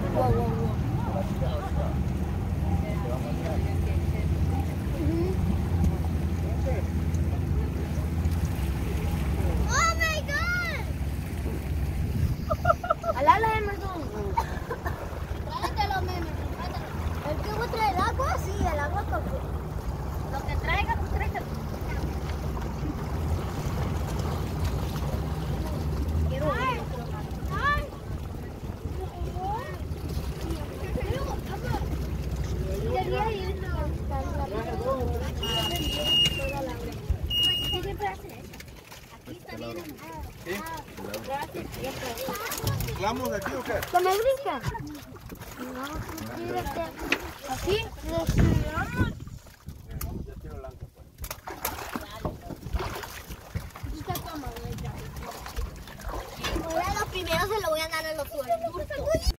Wow, wow, wow. Oh my God. Alala, Emerson. Tráetelo, meme. ¿El que vos traes el agua? Sí, el agua coco. Lo que traiga, pues tráetelo. Quiero ver. ¿Vamos de aquí o qué? ¿Que me brinca? No, ¿así?